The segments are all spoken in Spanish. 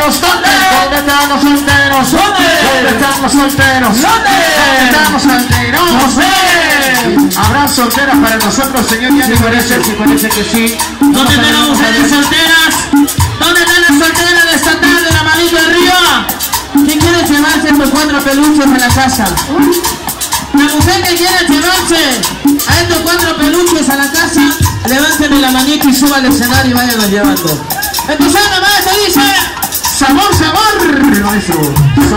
solteros? ¿Dónde están los solteros? ¿Dónde están los solteros? ¿Dónde están los solteros? ¿Habrá solteras para nosotros, señor? Ya parece que sí. ¿Dónde están las mujeres solteras? ¿Dónde están las solteras de esta tarde? La manito arriba. ¿Quién quiere llevarse estos 4 peluches a la casa? La mujer que quiera llevarse a estos 4 peluches a la casa, levánteme la manito y suba al escenario y váyanlos llevando. Empezando más, se dice sabor, sabor, maestro.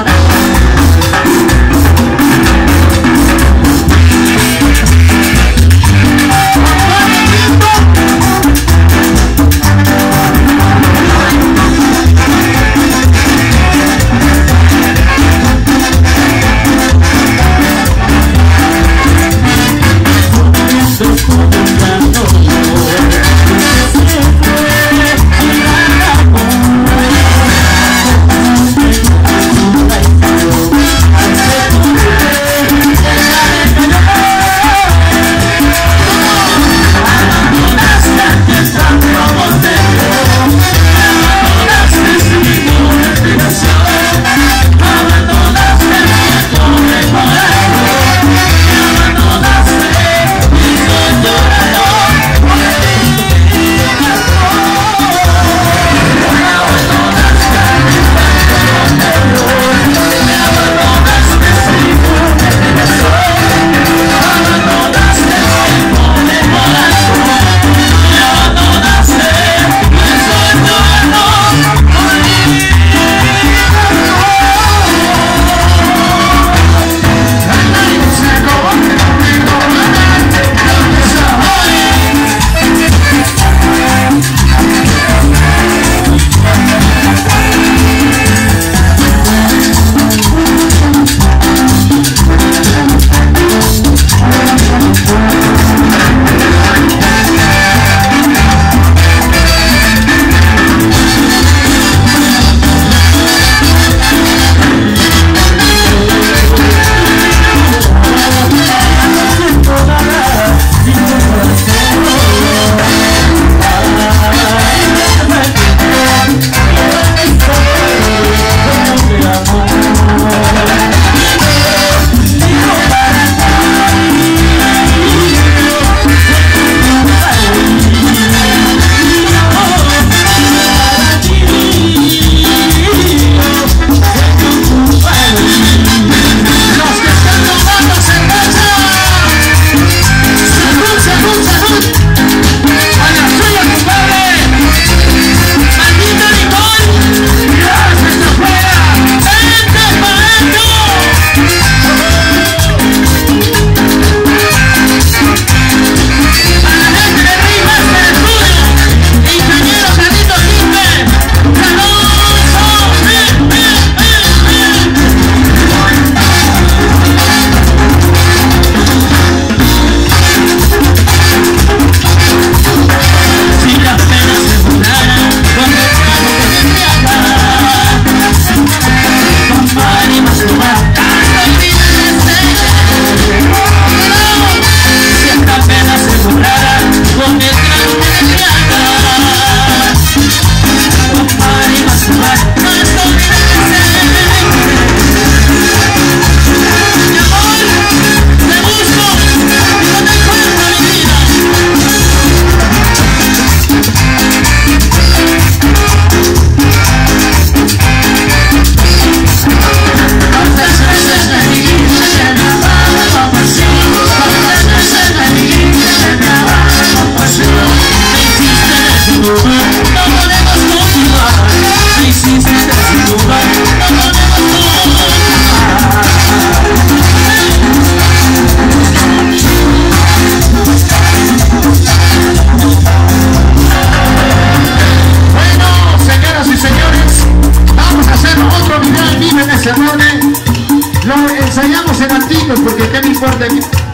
Porque qué me importa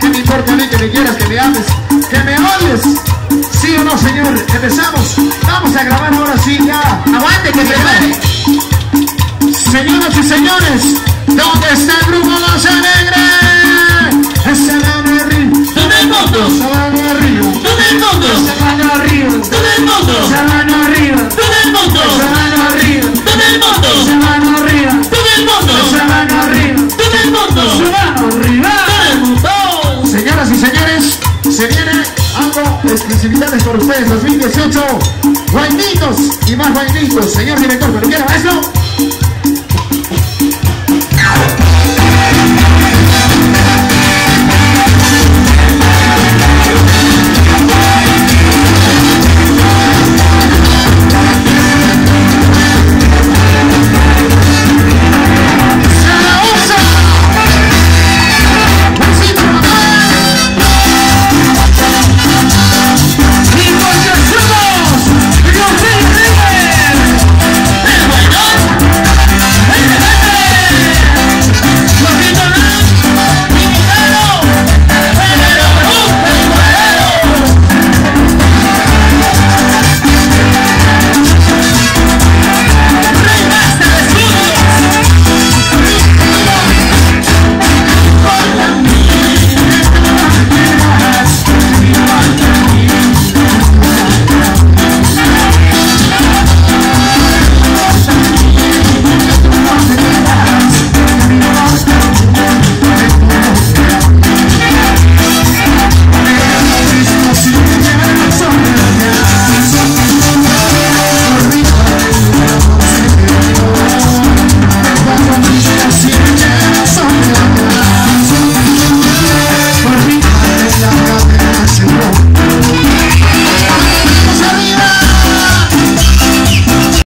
a mí que me quieras, que me ames, que me odies. ¿Sí o no, señor? Empezamos. Vamos a grabar ahora sí ya. Aguante, que prepare. Señoras y señores, ¿dónde está el grupo Los Alegres? Esa mano arriba. Todo el mundo. Esa mano arriba. Todo el mundo. Esa mano arriba. Todo el mundo. Esa mano arriba. Todo el mundo. Esa mano arriba. Todo el mundo. señores, se viene algo, exclusividades por ustedes, 2018, guainitos y más guainitos, señor director, pero quiero eso.